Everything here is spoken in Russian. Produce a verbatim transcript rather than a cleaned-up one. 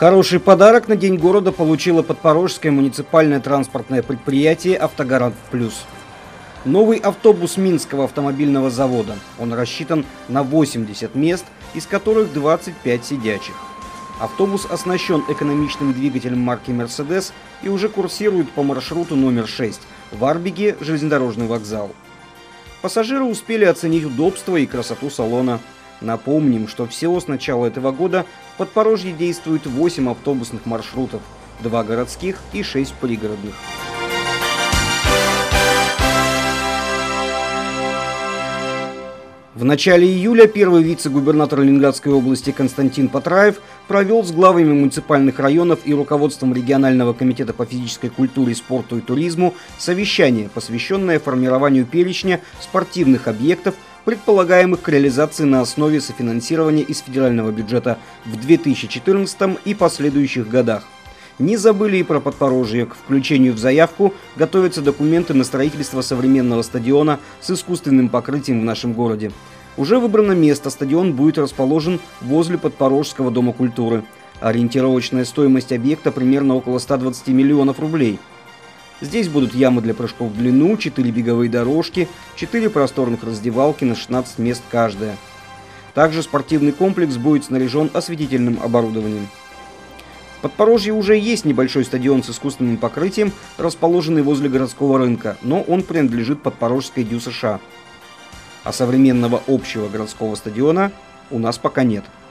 Хороший подарок на День города получило подпорожское муниципальное транспортное предприятие «Автогарант Плюс». Новый автобус Минского автомобильного завода. Он рассчитан на восемьдесят мест, из которых двадцать пять сидячих. Автобус оснащен экономичным двигателем марки «Мерседес» и уже курсирует по маршруту номер шесть в Арбиге, железнодорожный вокзал. Пассажиры успели оценить удобство и красоту салона. Напомним, что всего с начала этого года в Подпорожье действует восемь автобусных маршрутов, два городских и шесть пригородных. В начале июля первый вице-губернатор Ленинградской области Константин Патраев провел с главами муниципальных районов и руководством регионального комитета по физической культуре, спорту и туризму совещание, посвященное формированию перечня спортивных объектов, предполагаемых к реализации на основе софинансирования из федерального бюджета в две тысячи четырнадцатом и последующих годах. Не забыли и про Подпорожье. К включению в заявку готовятся документы на строительство современного стадиона с искусственным покрытием в нашем городе. Уже выбрано место, стадион будет расположен возле Подпорожского дома культуры. Ориентировочная стоимость объекта примерно около ста двадцати миллионов рублей. Здесь будут ямы для прыжков в длину, четыре беговые дорожки, четыре просторных раздевалки на шестнадцать мест каждая. Также спортивный комплекс будет снаряжен осветительным оборудованием. В Подпорожье уже есть небольшой стадион с искусственным покрытием, расположенный возле городского рынка, но он принадлежит Подпорожской ДЮСШ. А современного общего городского стадиона у нас пока нет.